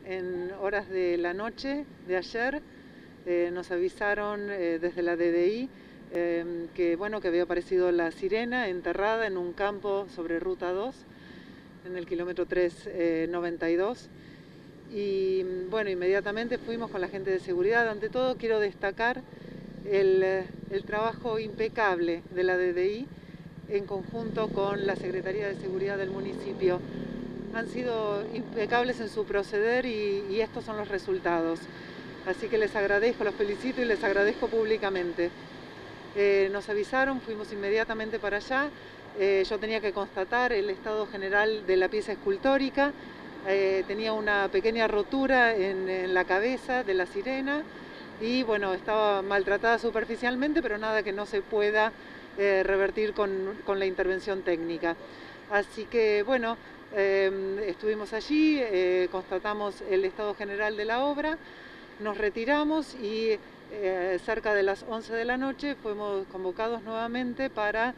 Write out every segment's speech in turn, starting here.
en horas de la noche de ayer nos avisaron desde la DDI que había aparecido la sirena enterrada en un campo sobre Ruta 2, en el kilómetro 392. Y bueno, inmediatamente fuimos con la gente de seguridad. Ante todo quiero destacar el trabajo impecable de la DDI en conjunto con la Secretaría de Seguridad del municipio. Han sido impecables en su proceder y estos son los resultados. Así que les agradezco, los felicito y les agradezco públicamente. Nos avisaron, fuimos inmediatamente para allá. Yo tenía que constatar el estado general de la pieza escultórica. Tenía una pequeña rotura en la cabeza de la sirena y bueno, estaba maltratada superficialmente, pero nada que no se pueda revertir con la intervención técnica. Así que bueno, estuvimos allí, constatamos el estado general de la obra, nos retiramos y cerca de las 11 de la noche fuimos convocados nuevamente para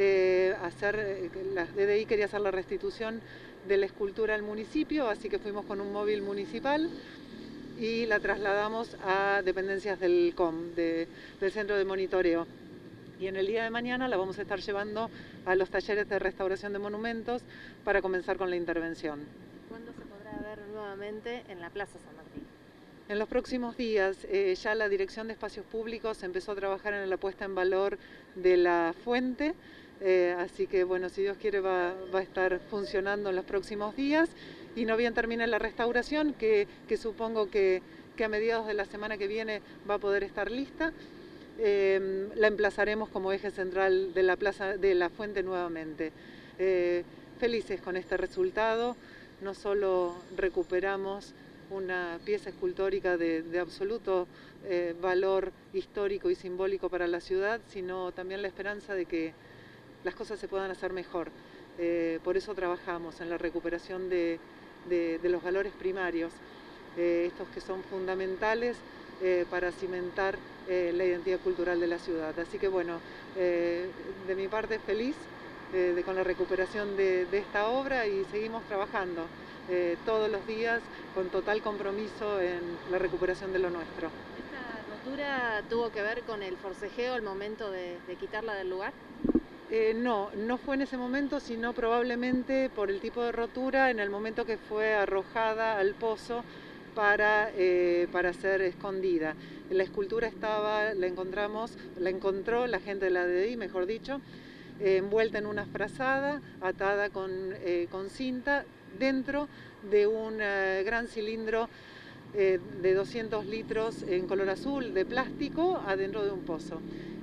la DDI quería hacer la restitución de la escultura al municipio, así que fuimos con un móvil municipal y la trasladamos a dependencias del COM, del Centro de Monitoreo. Y en el día de mañana la vamos a estar llevando a los talleres de restauración de monumentos para comenzar con la intervención. ¿Cuándo se podrá ver nuevamente en la Plaza San Martín? En los próximos días ya la Dirección de Espacios Públicos empezó a trabajar en la puesta en valor de la fuente, así que bueno, si Dios quiere va a estar funcionando en los próximos días y no bien termine la restauración, que supongo que a mediados de la semana que viene va a poder estar lista. La emplazaremos como eje central de la plaza de la fuente nuevamente. Felices con este resultado, no solo recuperamos una pieza escultórica de absoluto valor histórico y simbólico para la ciudad, sino también la esperanza de que las cosas se puedan hacer mejor. Por eso trabajamos en la recuperación de los valores primarios, estos que son fundamentales para cimentar la identidad cultural de la ciudad. Así que bueno, de mi parte feliz con la recuperación de esta obra y seguimos trabajando todos los días con total compromiso en la recuperación de lo nuestro. ¿Esta rotura tuvo que ver con el forcejeo al momento de quitarla del lugar? No fue en ese momento, sino probablemente por el tipo de rotura en el momento que fue arrojada al pozo para ser escondida. La escultura la encontró la gente de la DDI, mejor dicho, envuelta en una frazada, atada con cinta, dentro de un gran cilindro de 200 litros en color azul de plástico adentro de un pozo.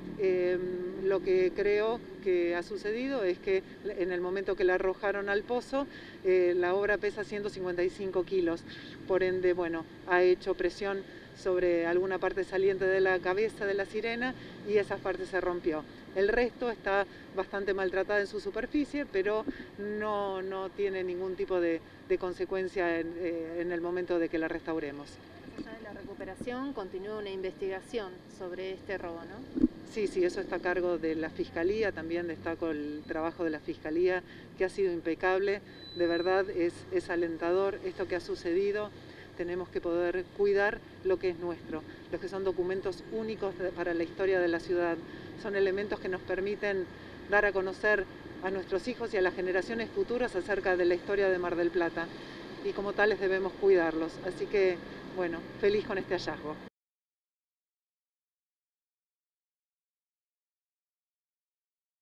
Lo que creo que ha sucedido es que en el momento que la arrojaron al pozo, la obra pesa 155 kilos, por ende, bueno, ha hecho presión sobre alguna parte saliente de la cabeza de la sirena y esa parte se rompió. El resto está bastante maltratada en su superficie, pero no tiene ningún tipo de consecuencia en el momento de que la restauremos. Más allá de la recuperación, continúa una investigación sobre este robo, ¿no? Sí, eso está a cargo de la Fiscalía, también destaco el trabajo de la Fiscalía, que ha sido impecable, de verdad es alentador esto que ha sucedido. Tenemos que poder cuidar lo que es nuestro, los que son documentos únicos para la historia de la ciudad. Son elementos que nos permiten dar a conocer a nuestros hijos y a las generaciones futuras acerca de la historia de Mar del Plata. Y como tales debemos cuidarlos. Así que, bueno, feliz con este hallazgo.